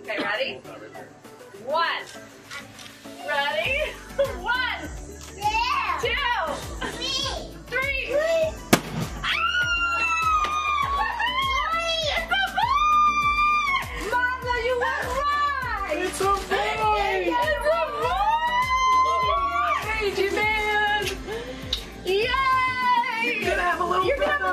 Okay, ready? One. Ready? One. Two. Three. Ah! It's a boy! Mama, you were right! It's a boy! It's a boy! Crazy man! Yay! You're gonna have a little You're gonna have